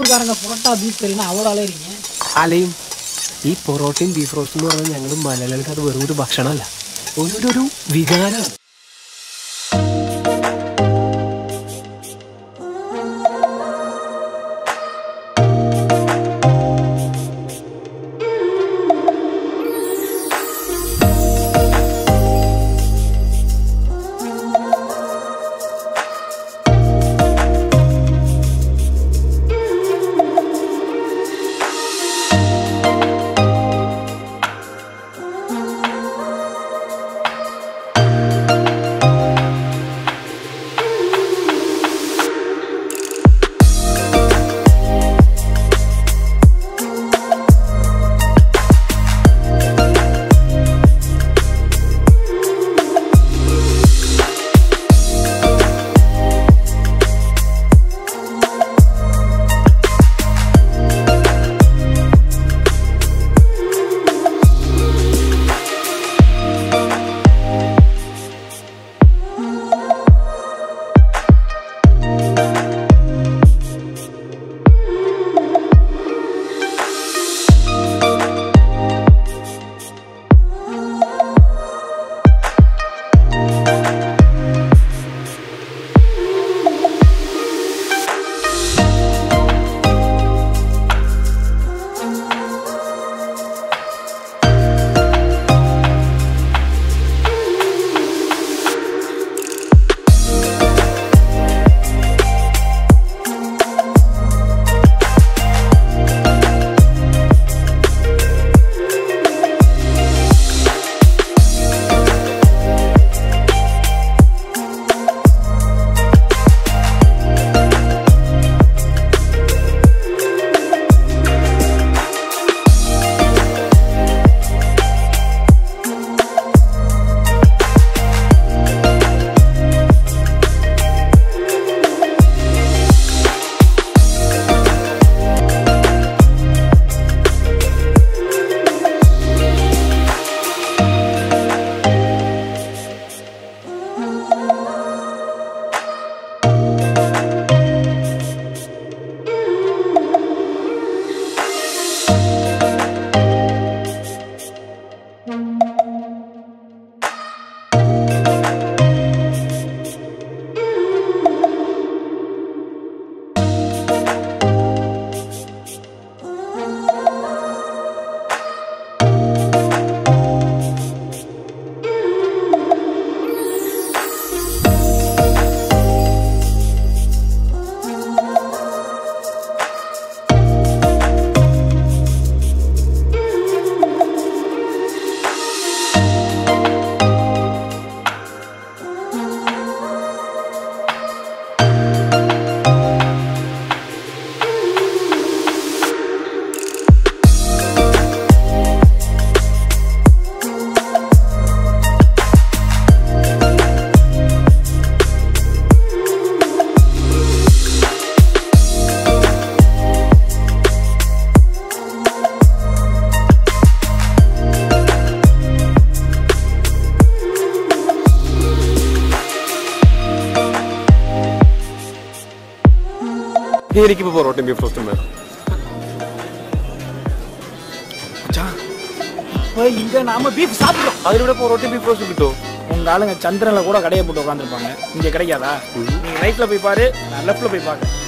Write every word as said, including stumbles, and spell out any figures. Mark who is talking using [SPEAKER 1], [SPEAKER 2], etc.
[SPEAKER 1] തമിഴ്കാരന്റെ parotta beef കറിയാണ് അവിടെ അലയിരിക്കും
[SPEAKER 2] അലയും ഈ പൊറോട്ടയും ബീഫ് റോസ്റ്റും എന്ന് പറഞ്ഞാൽ ഞങ്ങൾ മലയാളികൾക്ക് അത് വെറും ഒരു ഭക്ഷണമല്ല, ഒരു ഒരു വികാരമാണ്.
[SPEAKER 3] എനിക്കിപ്പോ പൊറോട്ടയും ബീഫ് റോസ്റ്റും വേണം.
[SPEAKER 1] இங்க நாம பீஃப் சாப்பிடுறோம்.
[SPEAKER 3] അതിലൂടെ பொரோட்டையும் பீஃப் ரோஸ்டும் கிட்டோ?
[SPEAKER 1] உங்க ஆளுங்க சந்திரன்ல கூட கடையை போட்டு உட்காந்துருப்பாங்க, இங்க கிடைக்காதா? நீங்க ரைட்ல போய் பாரு, நான் லெஃப்ட்ல போய் பாக்க.